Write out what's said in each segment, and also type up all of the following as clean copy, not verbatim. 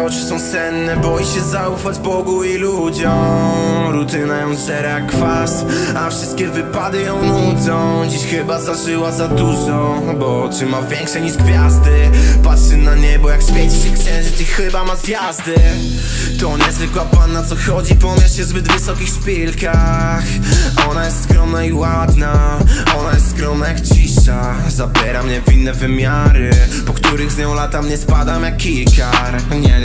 oczy są senne, boi się zaufać Bogu i ludziom. Rutyna ją żere jak kwas, a wszystkie wypady ją nudzą. Dziś chyba zażyła za dużo, bo oczy ma większe niż gwiazdy. Patrzy na niebo jak świeci się księżyc i chyba ma zjazdy. To niezwykła panna, co chodzi po mieście w zbyt wysokich szpilkach. Ona jest skromna i ładna, ona jest skromna jak cisza. Zabiera mnie w inne wymiary, po których z nią latam, nie spadam jak kikar. Nie,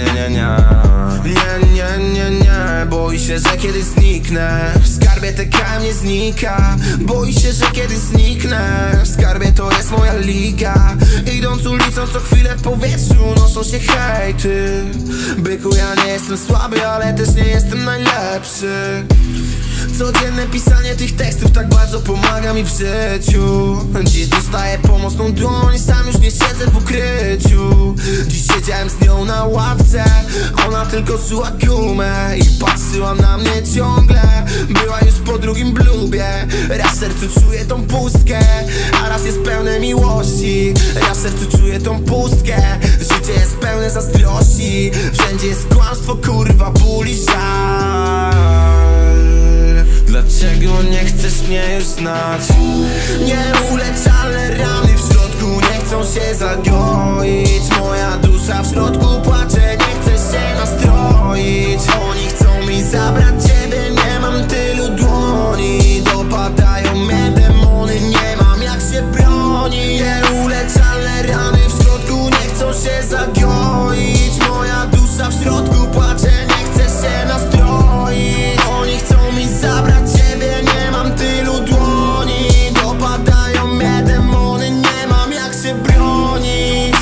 boi się, że kiedyś zniknę. W skarbie TKM nie znika. Boi się, że kiedyś zniknę. W skarbie to jest moja liga. Idąc ulicą co chwilę w powietrzu noszą się hejty. Byku, ja nie jestem słaby, ale też nie jestem najlepszy. Codzienne pisanie tych tekstów tak bardzo pomaga mi w życiu. Dziś dostaję pomocną dłoń, sam już nie siedzę w ukryciu. Dziś siedziałem z nią na ławce, ona tylko czuła gumę i patrzyła na mnie ciągle. Była już po drugim blubie. Raz w sercu czuję tą pustkę, a raz jest pełne miłości. Raz w sercu czuję tą pustkę. Życie jest pełne zazdrości. Wszędzie jest kłamstwo, kurwa, ból i żal. Dlaczego nie chcesz mnie już znać? Nieuleczalne rany w środku nie chcą się zagoić. Moja dusza w środku płacze, nie chce się nastroić. Oni chcą mi zabrać ciebie, nie mam tylu dłoni. Dopadają mnie demony, nie mam jak się bronić. Nieuleczalne rany w środku nie chcą się zagoić. Moja dusza w środku płacze, nie chce się nastroić. Oni chcą mi zabrać ciebie, nie mam tylu dłoni. Dopadają mnie demony, nie mam jak się bronić.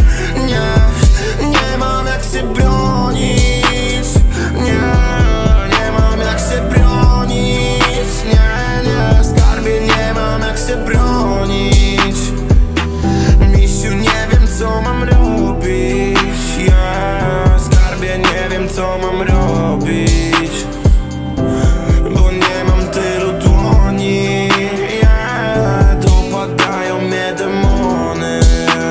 Nie mam jak się bronić. Nie mam jak się bronić. Nie, skarbie, nie mam jak się bronić. Misiu, nie wiem co mam robić. Skarbie, nie wiem co mam robić, bo nie mam tylu dłoni. Dopadają mnie demony.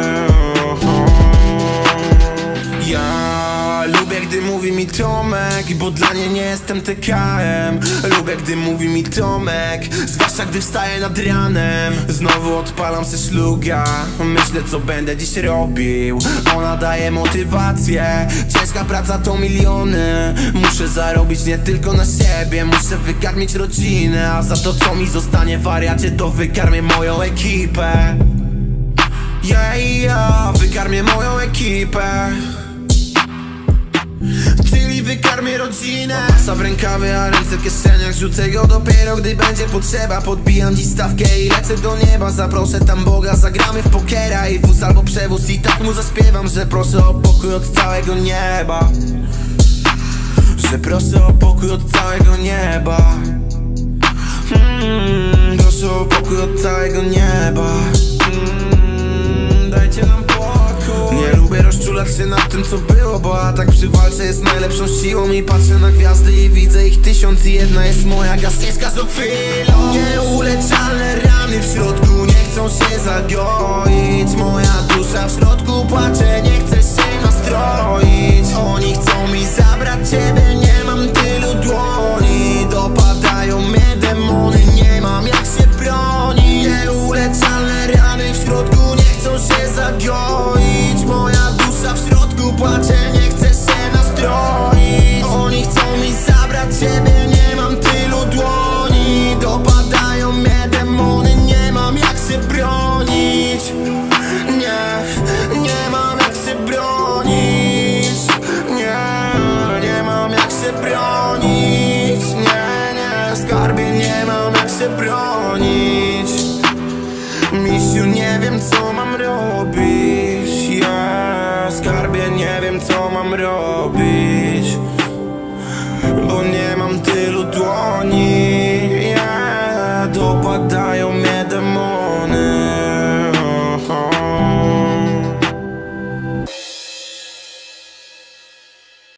Ja lubię, gdy mówi mi Tomek, bo dla niej nie jestem TKM. Lubię, gdy mówi mi Tomek, zwłaszcza gdy wstaję nad ranem. Znowu odpalam se szluga, myślę co będę dziś robił. Ona daje motywację, ciężka praca to miliony. Muszę zarobić nie tylko na siebie, muszę wykarmić rodzinę. A za to co mi zostanie, wariacie, to wykarmię moją ekipę. Wykarmię moją ekipę, czyli wykarmię rodzinę. Masa w rękawie, a ręce w kieszeniach. Rzucę go dopiero gdy będzie potrzeba. Podbijam dziś stawkę i lecę do nieba. Zaproszę tam Boga, zagramy w pokera i wóz albo przewóz. I tak mu zaśpiewam, że proszę o pokój od całego nieba. Że proszę o pokój od całego nieba. Proszę o pokój od całego nieba. Dajcie nam pokój. Nie lubię rozczulać się nad tym co było, bo atak przy walce jest najlepszą siłą. I patrzę na gwiazdy i widzę ich 1001. Jest moja gasyjska z chwilą. Nieuleczalne rany w środku nie chcą się zagoić. Moja dusza w środku płacze, nie chce się nastroić. Oni chcą mi zabrać ciebie, nie mam tylu dłoni. Dopadają mnie demony, nie mam jak się bronić. Nieuleczalne rany w środku nie chcą się zagoić. Moja dusza w środku płacze, nie chce się nastroić. Oni chcą mi zabrać ciebie, nie mam tylu dłoni. Dopadają mnie demony, nie mam jak się bronić. Nie mam jak się bronić. Nie mam jak się bronić. Skarbie, nie mam jak się bronić. Misiu, nie wiem co mam robić. Skarbie, nie wiem co mam robić.